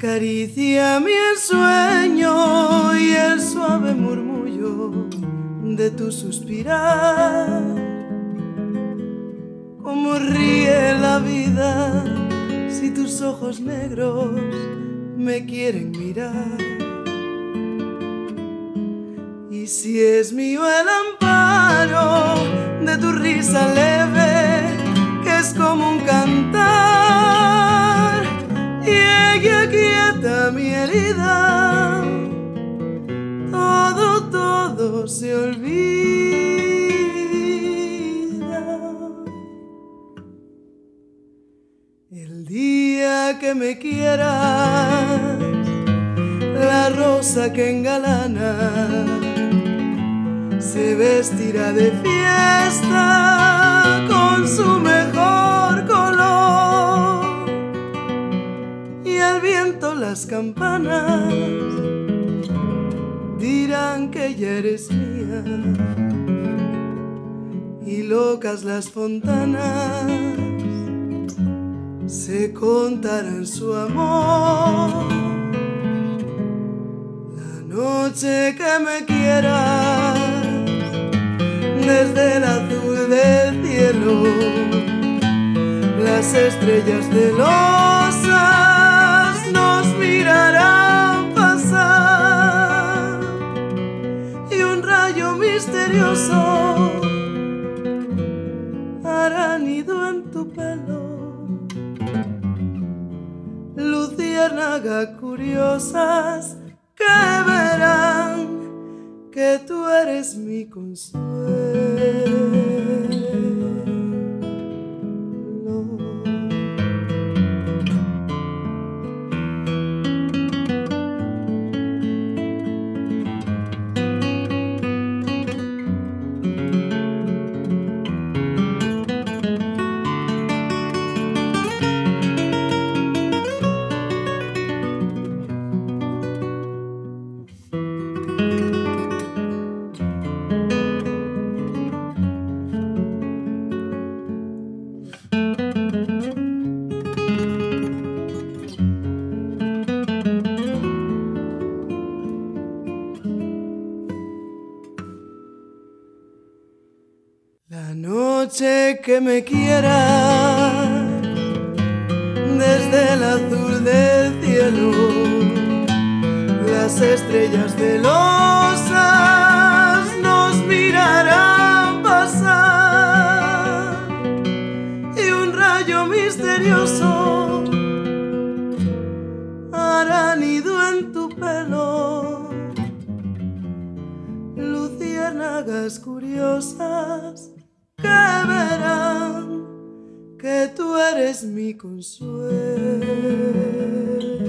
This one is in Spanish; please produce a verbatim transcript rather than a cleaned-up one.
Acaricia mi ensueño y el suave murmullo de tu suspirar. Cómo ríe la vida si tus ojos negros me quieren mirar. Y si es mío el amparo de tu risa leve, que es como un cantar, y ella quieta mi herida, todo, todo se olvida. El día que me quieras, la rosa que engalana se vestirá de fiesta con su mejor color, y al viento las campanas dirán que ya eres mía, y locas las fontanas se contarán su amor. La noche que me quieras, desde el azul del cielo, las estrellas celosas nos mirarán pasar, y un rayo misterioso hará nido en tu pelo. Luciérnagas curiosas que verán que tú eres mi consuelo. La noche que me quieras, desde el azul del cielo, las estrellas celosas nos mirarán pasar, y un rayo misterioso hará nido en tu pelo. Luciérnagas curiosas que verán que tú eres mi consuelo.